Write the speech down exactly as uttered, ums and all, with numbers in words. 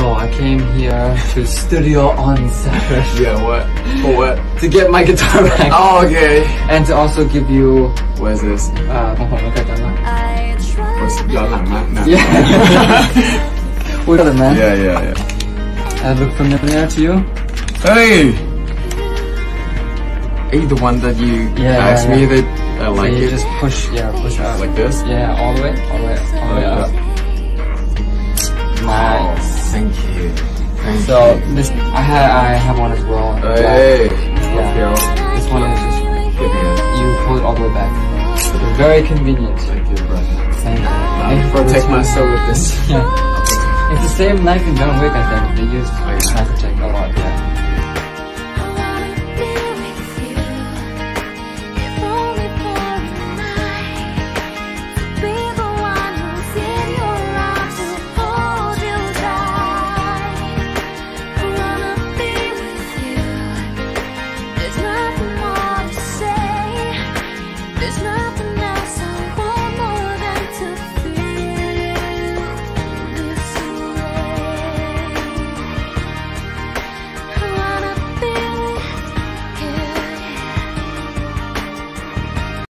So I came here to Studio on Seven. Yeah, what? For what? To get my guitar back. Oh, okay. And to also give you What is this? uh ของผมแล้วกันนะ What's ย้อนหลังมากนะ Yeah. What other man? Yeah, yeah, yeah. I look familiar to you? Hey! Hey, the one that you Yeah, asked yeah, me yeah. that I So like you it. just push, yeah, push up. Like this? Yeah, all the way, all the way, all the way up. Nice. Thank you. Thank So you. this, I have, I have one as well. Hey! Yeah. Yeah. This one is just, Give me it. you pull it all the way back. It's very convenient. Thank you, brother. Thank you. I'll Thank you for protect the myself with this. Yeah. It's the same knife in John Wick, I think. They used Oh, yeah. knife protect a lot, yeah.